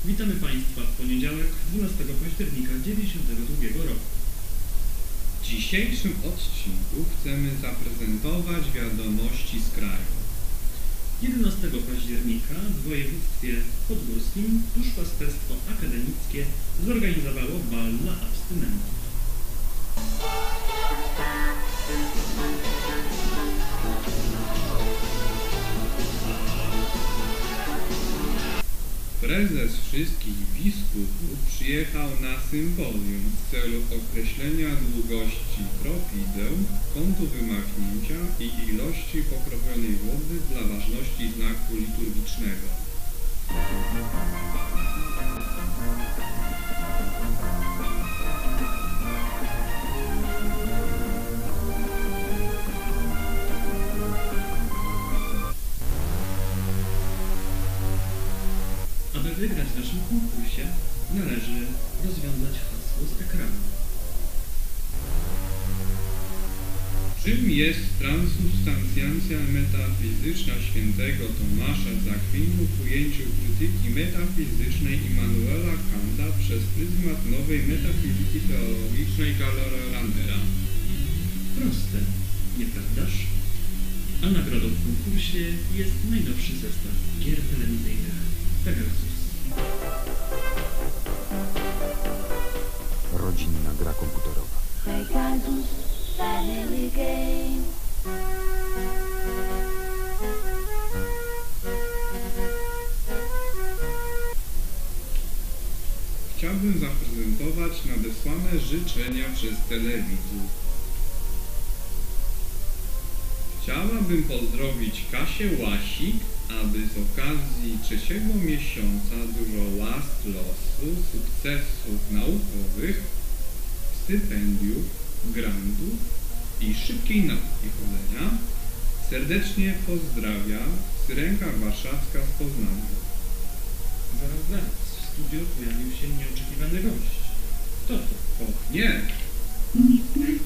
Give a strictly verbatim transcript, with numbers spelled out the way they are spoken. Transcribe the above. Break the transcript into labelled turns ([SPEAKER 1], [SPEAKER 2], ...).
[SPEAKER 1] Witamy Państwa w poniedziałek, dwunastego października dziewięćdziesiątego drugiego roku.
[SPEAKER 2] W dzisiejszym odcinku chcemy zaprezentować wiadomości z kraju.
[SPEAKER 1] jedenastego października w województwie podgórskim Duszpasterstwo Akademickie zorganizowało bal dla abstynentów.
[SPEAKER 2] Prezes wszystkich biskupów przyjechał na sympozjum w celu określenia długości kropideł, kątu wymachnięcia i ilości pokropionej wody dla ważności znaku liturgicznego.
[SPEAKER 1] Aby wygrać w naszym konkursie, należy rozwiązać hasło z ekranu.
[SPEAKER 2] Czym jest transubstancjacja metafizyczna świętego Tomasza z Akwinu w ujęciu krytyki metafizycznej Immanuela Kanta przez pryzmat nowej metafizyki teologicznej Karla Randera?
[SPEAKER 1] Proste, nieprawdaż? A nagrodą w konkursie jest najnowszy zestaw gier telewizyjnych Pegasus.
[SPEAKER 3] Rodzinna gra komputerowa.
[SPEAKER 4] Pegasus Family Game.
[SPEAKER 2] Chciałbym zaprezentować nadesłane życzenia przez telewidzów. Chciałabym pozdrowić Kasię Łasik, aby z okazji trzeciego miesiąca dużo łask losu, sukcesów naukowych, stypendiów, grantów i szybkiej nauki chodzenia serdecznie pozdrawia Syrenka Warszawska z Poznania.
[SPEAKER 1] Zaraz, zaraz, w studiu pojawił się nieoczekiwany gość. Kto to?
[SPEAKER 2] Och nie!